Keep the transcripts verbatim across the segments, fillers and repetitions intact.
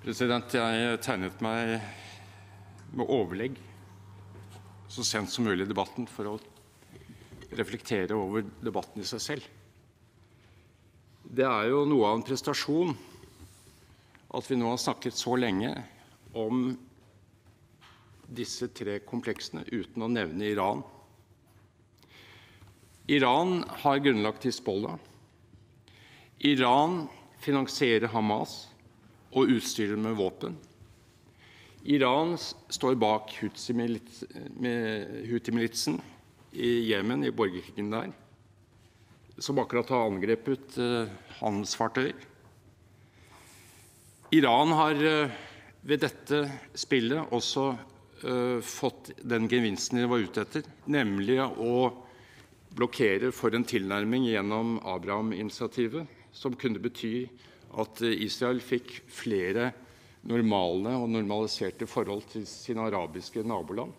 President, jeg tegnet meg med overlegg så sent som mulig i debatten for å reflektere over debatten i seg selv. Det er jo noe av en prestasjon at vi nå har snakket så lenge om disse tre kompleksene uten å nevne Iran. Iran har grunnlagt Hizbollah. Iran finansierer Hamas og utstyrer med våpen. Iran står bak Houthi-militsen i Jemen, i borgerkrigen der, som akkurat har angrepet uh, handelsfartøyer. Iran har uh, ved dette spillet også uh, fått den gevinsten de var ute etter, nemlig å blokkere for en tilnærming gjennom Abraham-initiativet, som kunne bety at Israel fikk flere normale og normaliserte forhold til sine arabiske naboland.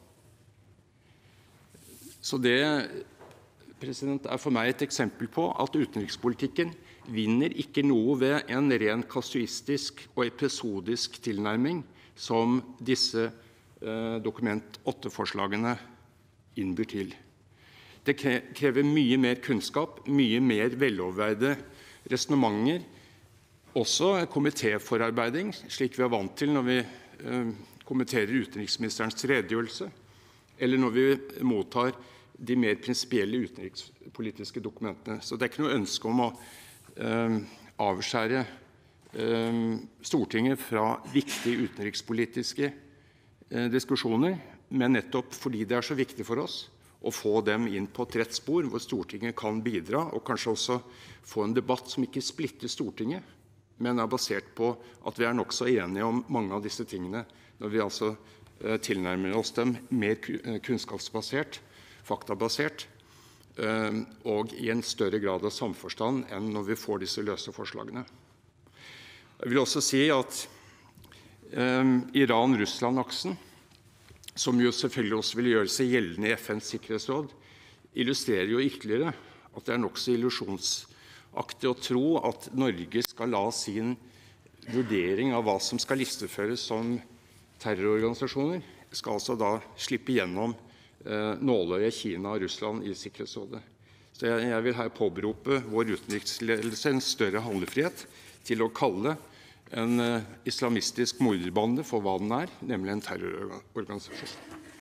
Så det, president, er for meg et eksempel på at utenrikspolitikken vinner ikke noe ved en ren kasuistisk og episodisk tilnærming som disse eh, Dokument åtte-forslagene innbyr til. Det krever mye mer kunnskap, mye mer veloverveide resonnementer, også komitéforarbeiding, slik vi er vant til når vi eh, kommenterer utenriksministerens redegjørelse, eller når vi mottar de mer prinsipielle utenrikspolitiske dokumentene. Så det er ikke noe ønske om å eh, avskjære eh, Stortinget fra viktige utenrikspolitiske eh, diskusjoner, men nettopp fordi det er så viktig for oss å få dem inn på et rett spor, hvor Stortinget kan bidra, og kanskje også få en debatt som ikke splitter Stortinget, men er basert på at vi er nok så enige om mange av disse tingene, når vi altså eh, tilnærmer oss dem mer kunnskapsbasert, faktabasert, eh, og i en større grad av samforstand enn når vi får disse løse forslagene. Jeg vil også si at eh, Iran-Russland-aksen, som jo selvfølgelig også vil gjøre seg gjeldende i F N's sikkerhetsråd, illustrerer jo ytterligere at det er nok så illusjonsaktig å tro at Norge skal la sin vurdering av hva som skal listeføres som terrororganisasjoner, skal altså da slippe gjennom eh, nåløyet Kina og Russland i Sikkerhetsrådet. Så jeg, jeg vil her påberope vår utenriksledelse en større handlefrihet til å kalle en uh, islamistisk morderbande for hva den er, nemlig en terrororganisasjon.